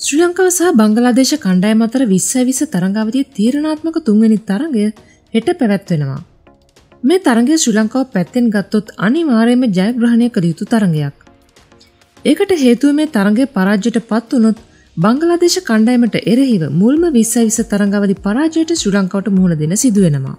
ශ්‍රී ලංකාව සහ බංගලාදේශ කණ්ඩායම අතර 2020 තරඟාවලියේ තීරණාත්මක තුන්වෙනි තරඟය හෙට පැවැත්වෙනවා. මේ තරඟය ශ්‍රී ලංකාව පැත්තෙන් ගත්තොත් අනිවාර්යයෙන්ම ජයග්‍රහණය කළ යුතු තරඟයක්. ඒකට හේතුව මේ තරඟයේ පරාජයට පත් වුණොත් බංගලාදේශ කණ්ඩායමට එරෙහිව මුල්ම 2020 තරඟාවලි පරාජයට ශ්‍රී ලංකාවට මුහුණ දෙන්න සිදු වෙනවා.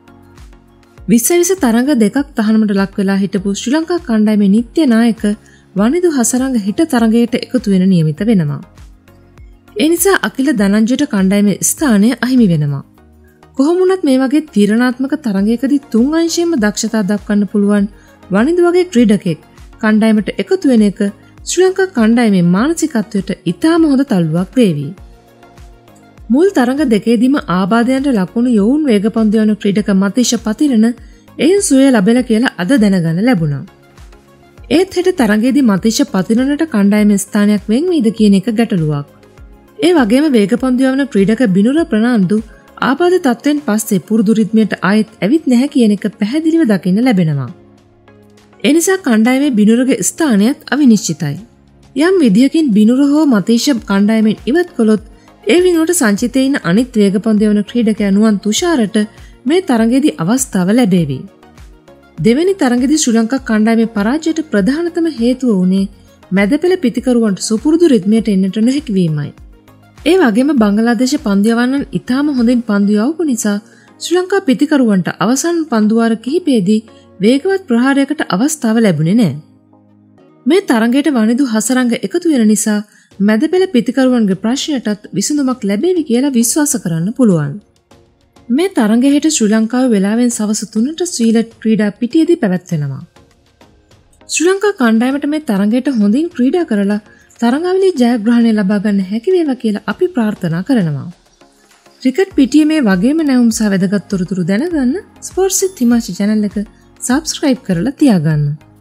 2020 තරඟ දෙකක් තහනමට ලක් වෙලා හිටපු ශ්‍රී ලංකා කණ්ඩායමේ නිත්‍ය නායක වනිදු හසරංග හිට තරඟයට එකතු වෙන නියමිත වෙනවා. ඒ නිසා අකිල දනංජයට කණ්ඩායමේ ස්ථානය අහිමි වෙනවා. කොහොම වුණත් මේ වගේ තීරණාත්මක තරඟයකදී තුන් අංශයෙන්ම දක්ෂතා දක්වන්න පුළුවන් වනිදු වගේ ක්‍රීඩකෙක් කණ්ඩායමට එකතු වෙන එක ශ්‍රී ලංකා කණ්ඩායමේ මානසිකත්වයට ඉතාම හොඳ තල්ලුවක් වේවි. මුල් තරඟ දෙකේදීම ආබාධයන්ට ලකුණු යොවුන් වේගපන්දු යන ක්‍රීඩක මතීෂ පතිරණ එයින් සුවය ලැබෙලා කියලා අද දැනගන්න ලැබුණා. ඒත් හෙට තරඟයේදී මතීෂ පතිරණට කණ්ඩායමේ ස්ථානයක් වෙන් වීද කියන එක ගැටලුවක්. ඒ වගේම වේගපන්දු යවන ක්‍රීඩක බිනුර ප්‍රනාන්දු ආබාධ තත්ත්වෙන් පස්සේ පුරුදු රිද්මයට ආයෙත් ඇවිත් නැහැ කියන එක පැහැදිලිව දකින්න ලැබෙනවා. ඒ නිසා කණ්ඩායමේ බිනුරගේ ස්ථානයත් අවිනිශ්චිතයි. යම් විදියකින් බිනුර හෝ මතීෂ කණ්ඩායමෙන් ඉවත් කළොත් ඒ විනුවට සංචිතයේ ඉන්න අනිත් වේගපන්දු යවන ක්‍රීඩකයා නුවන් තුෂාරට මේ තරඟයේදී අවස්ථාව ලැබේවි. දෙවැනි තරඟයේදී ශ්‍රී ලංකා කණ්ඩායමේ පරාජයට ප්‍රධානතම හේතුව වුණේ මැදපෙළ පිතිකරුවන්ට සුපුරුදු රිද්මයට එන්නට නොහැකි වීමයි. ඒ වගේම බංගලාදේශ පන්දු යවන්නන් ඉතාම හොඳින් පන්දු යවපු නිසා ශ්‍රී ලංකා පිතිකරුවන්ට අවසන් පන්දු වාර කිහිපයේදී වේගවත් ප්‍රහාරයකට අවස්ථාව ලැබුණේ නැහැ. මේ තරඟයට වනිදු හසරංග එකතු වෙන නිසා මැදපෙළ පිතිකරුවන්ගේ ප්‍රශ්නයටත් විසඳුමක් ලැබෙවි කියලා විශ්වාස කරන්න පුළුවන්. මේ තරඟය හෙට ශ්‍රී ලංකාවේ වෙලාවෙන් සවස 3ට ශ්‍රීලට් ක්‍රීඩා පිටියේදී පැවැත්වෙනවා. ශ්‍රී ලංකා කණ්ඩායමට මේ තරඟයට හොඳින් ක්‍රීඩා කරලා තරඟාවලියේ ජයග්‍රහණය ලබා ගන්න හැකි වේවා කියලා අපි ප්‍රාර්ථනා කරනවා. ක්‍රිකට් පිටියේ මේ වගේම නැවුම් සහ වැදගත් තොරතුරු දැනගන්න ස්පෝර්ට්ස් විත් හිමාෂි channel එක subscribe කරලා තියාගන්න.